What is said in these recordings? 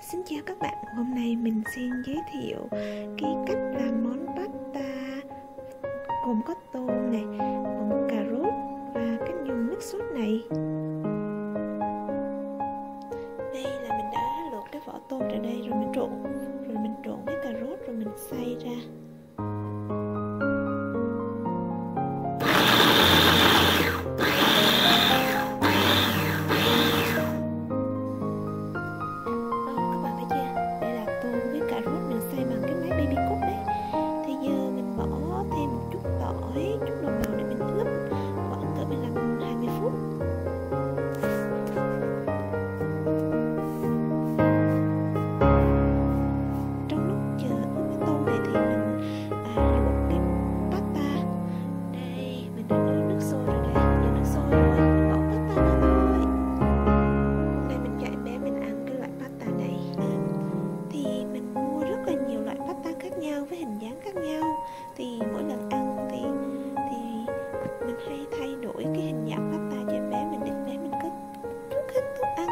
Xin chào các bạn, hôm nay mình xin giới thiệu cái cách làm món pasta gồm có tôm này, gồm cà rốt và cách dùng nước sốt này. Đây là mình đã luộc cái vỏ tôm ra đây rồi mình trộn với cà rốt rồi mình xay ra. Thì mỗi lần ăn thì mình hay thay đổi cái hình dạng pasta cho em bé mình để bé mình có chút thích thức ăn.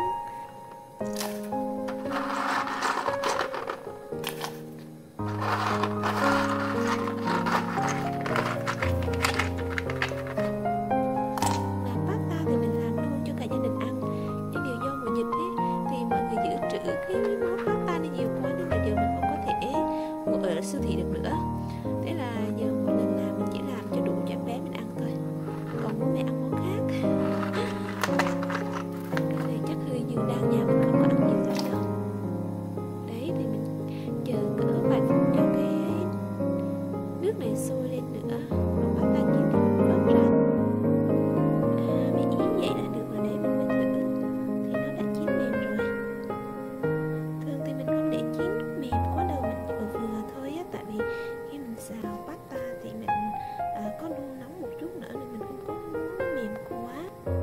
Làm pasta thì mình làm luôn cho cả gia đình ăn, nhưng điều do mùa dịch ấy, thì mọi người dự trữ cái món pasta này nhiều quá nên là giờ mình không có thể mua ở siêu thị được nữa. Thế là giờ mỗi lần làm mình chỉ làm cho đủ cho em bé mình ăn thôi, còn bố mẹ ăn món khác. Thì chắc hơi như đang nhà mình không có ăn nhiều lắm đâu. Đấy thì mình chờ cỡ vài phút cho cái nước này sôi lên nữa, và pasta chín thì mình vớt ra. Vì ý vậy là được rồi, để mình thử thì nó đã chín mềm rồi. Thường thì mình không để chín mềm quá đâu, mình vừa vừa thôi á, tại vì khi mình xào pasta thì mình có đun nóng một chút nữa nên mình không có muốn nó mềm quá.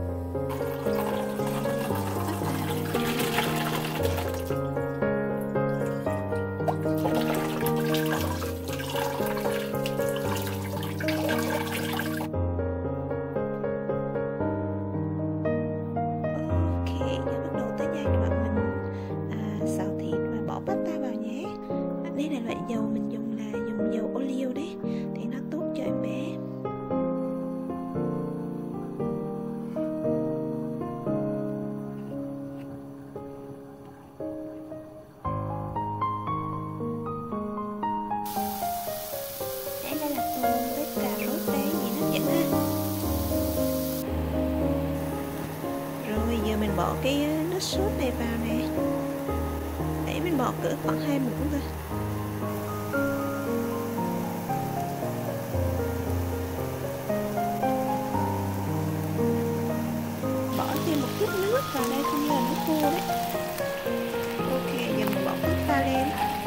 Ok, giờ bắt đầu tới giai đoạn mình xào thịt và bỏ pasta vào nhé. Đây là loại dầu mình dùng là dầu ô liu đấy, thì nó tốt cho em bé. Đây là tôm với cà rốt đấy, nhìn hấp dẫn ha. Rồi giờ mình bỏ cái nước sốt này vào nè. Để mình bỏ cỡ khoảng 2 muỗng thôi. Bỏ thêm một chút nước vào đây, không là nó khô đấy. Ok, giờ mình bỏ pasta lên.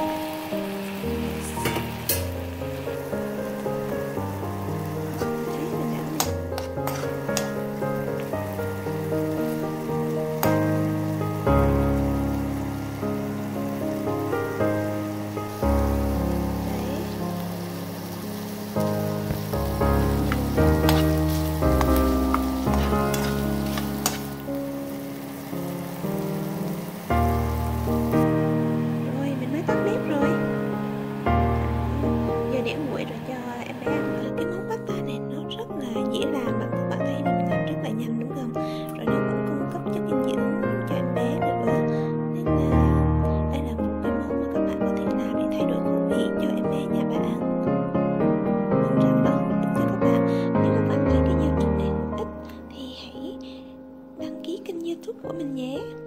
Để nguội rồi cho em bé ăn. Cái món pasta này nó rất là dễ làm, các bạn thấy mình làm rất là nhanh đúng không? Rồi nó cũng cung cấp chất dinh dưỡng cho em bé nữa, nên là đây là một cái món mà các bạn có thể làm để thay đổi khẩu vị cho em bé nhà bạn. Mong rằng là hữu ích cho các bạn. Nếu các bạn thấy cái chương trình này hữu ích thì hãy đăng ký kênh YouTube của mình nhé.